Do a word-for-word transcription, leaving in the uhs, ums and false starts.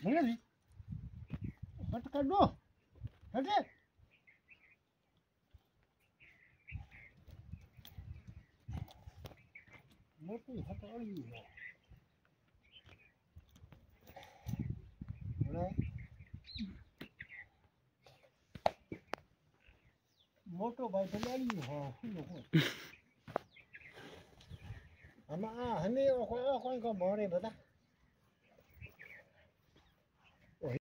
મને હટ કાઢો હટે મોટી હટ અળી છે મોટો ભાઈ તો અળી હા શું આમાં આ હમે કોઈ કોઈ કો મોરે બધા